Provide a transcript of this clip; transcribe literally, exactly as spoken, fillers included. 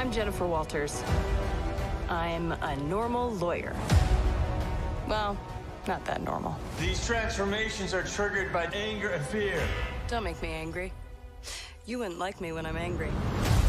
I'm Jennifer Walters. I'm a normal lawyer. Well, not that normal. These transformations are triggered by anger and fear. Don't make me angry. You wouldn't like me when I'm angry.